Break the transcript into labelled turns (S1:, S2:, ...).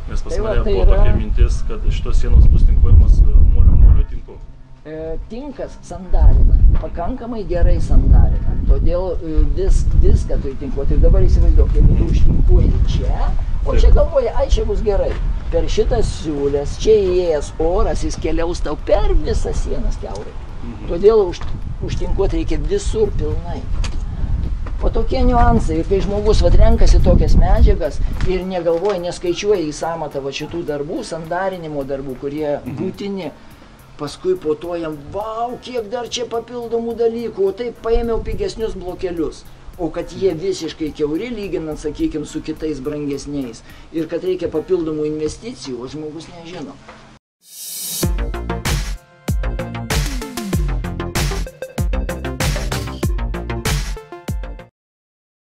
S1: Nes pas mane buvo tokia mintis, kad šitos sienos bus tinkuojamos molio tinku.
S2: Tinkas sandarina, pakankamai gerai sandarina, todėl viską turi tinkuoti. Ir dabar įsivaizduok, jeigu tu užtinkuoji čia, o čia galvoji, ai čia bus gerai. Per šitas siūlės, čia įėjęs oras, jis keliaus tau per visą sienas kiaurai. Todėl užtinkuoti reikia visur pilnai. O tokie niuansai, kai žmogus renkasi tokias medžiagas ir negalvoja, neskaičiuoja į sąmatą šitų darbų, sandarinimo darbų, kurie būtini, paskui po to jam, vau, kiek dar čia papildomų dalykų, o taip paėmiau pigesnius blokelius. O kad jie visiškai kiauri, lyginant, sakykime, su kitais brangesniais ir kad reikia papildomų investicijų, o žmogus nežino.